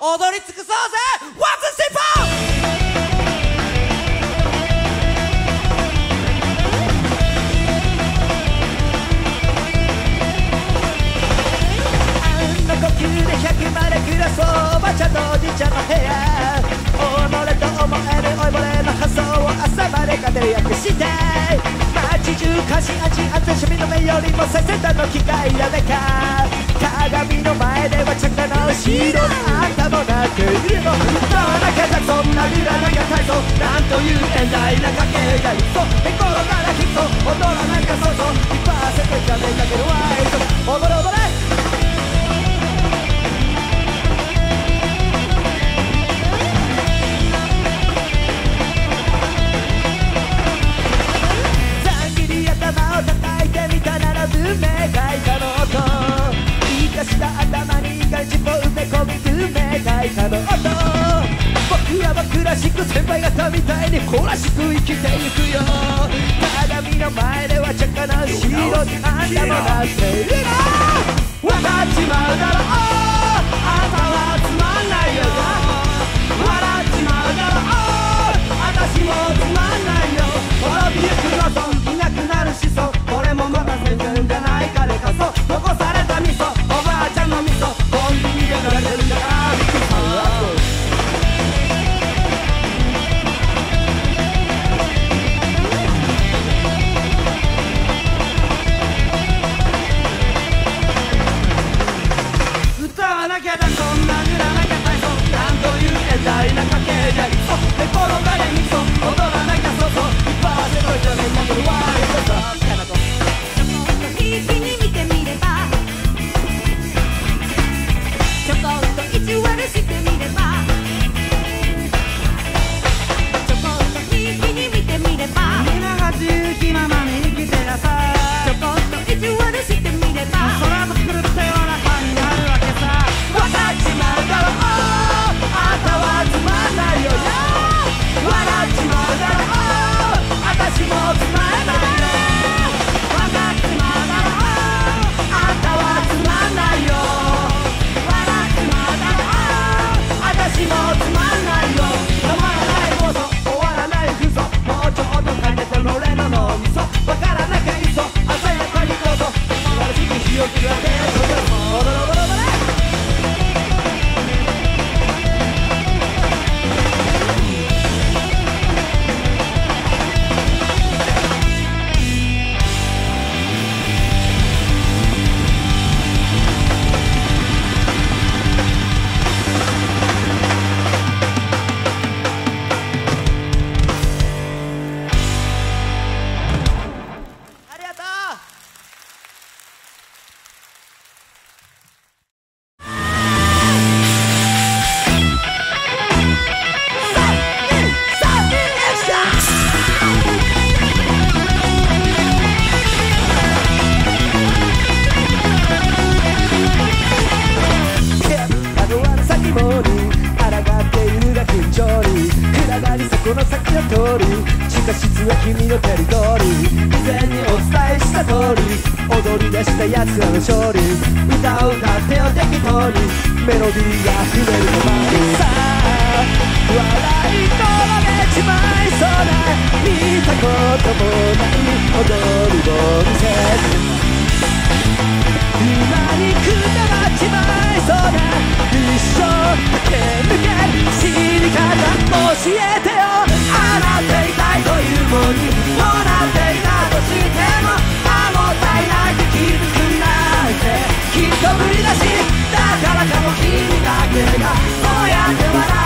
踊り尽くそうぜ。ワンツースリーフォー。呼吸で100まで暮らそうおばちゃんとおじいちゃんの部屋、己と思える老いぼれの発想を朝まで語り明かして、街中過信安心安全庶民の目よりも最先端の機械やめか、鏡の前では着火の後ろにあんたもなっているの。歌わなきゃそんな見らなきゃ体操、なんという遠大な家系がいそう、寝転がらきそう、踊らなきゃそうそう 2% じゃねえかけるワイド、踊れ踊れ。頭を叩いてみたなら文明開化の音、生かした頭にガチを埋め込み文明開化の音、僕らはクラシック先輩方みたいにコラシック生きてゆくよ。鏡の前では着火の後ろにあんたもなっているの。分かっちまうだろう、あんたはつまんないよ。笑っちまうだろう、私もつまんないよ。滅びゆくの損、いなくなる思想、これもまだ全然じゃないかでかそう、残された味噌、おばあちゃんの味噌、コンビニで売られてるんだからびっくりした。歌わなきゃだ、そんな塗らなきゃ体操、なんという偉大な家系じゃいそう、寝転がれみそ、踊らなきゃそうそう 2% じゃねえかけるワイドさ。 ひいきに見てみれば、ちょこっと意地悪してみれば、ちょこっとひいきに見てみれば、 みんなが自由気ままに生きてらさ、 ちょこっと意地悪してみれば、 空も狂ったような感になるわけさ。分かっちまうだろう、あんたはつまんないよ。笑っちまうだろう、私もつまんないよ。分かっちまうだろう、あんたはつまんないよ。笑っちまうだろう、私もつまんないよ。止まらない妄想、終わらない嘘、もうちょっとかけて乗れの脳みそ、分からなきゃいっそ鮮やかにどうぞ、素晴らしく火を切るわけ。踊れ踊れ踊れ。ありがとう。先もに抗っているが緊張に暗がりそこの先の通り、地下室は君のテリトリー、以前にお伝えした通り踊り出した奴らの勝利、歌を歌ってよ適当にメロディーが溢れるのまにさあ、笑い転げちまいそうな見たこともない踊りを見せて、今にくたばっちまいそうな一生懸命死に方教えてよ。洗っていたいというもにどうなっていたとしても、もったいなく気づくなんてきっと無理だし、だからかも君だけがそうやって笑